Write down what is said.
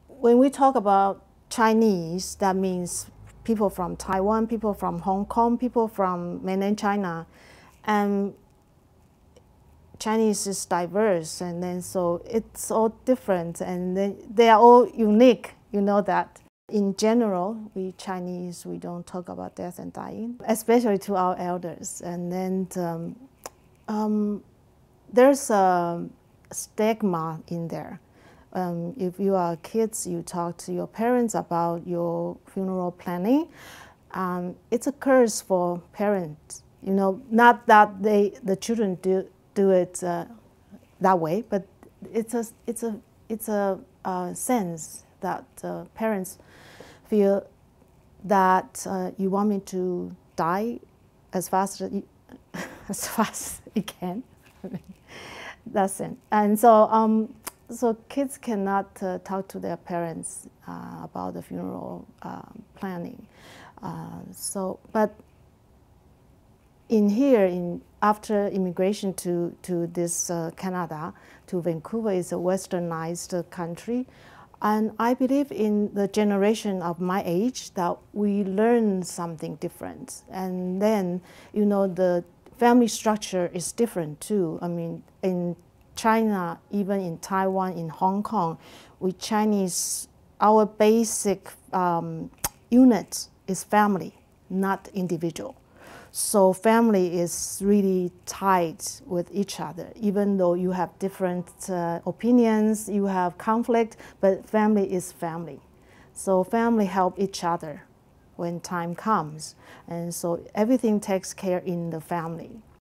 when we talk about Chinese, that means people from Taiwan, people from Hong Kong, people from mainland China, and Chinese is diverse, and then so it's all different, and then they are all unique. You know that. In general, we Chinese, we don't talk about death and dying, especially to our elders. And then there's a stigma in there. If you are kids, you talk to your parents about your funeral planning. It's a curse for parents. You know, not that the children do it that way, but it's a sense that parents feel that you want me to die as fast as as fast as you can. That's it. And so so kids cannot talk to their parents about the funeral planning. But in here, after immigration to this Canada, to Vancouver, is a westernized country, and I believe in the generation of my age that we learn something different, and then you know the family structure is different too. I mean, in China, even in Taiwan, in Hong Kong, we Chinese, our basic unit is family, not individual. So family is really tied with each other, even though you have different opinions, you have conflict, but family is family. So family help each other when time comes. And so everything takes care in the family.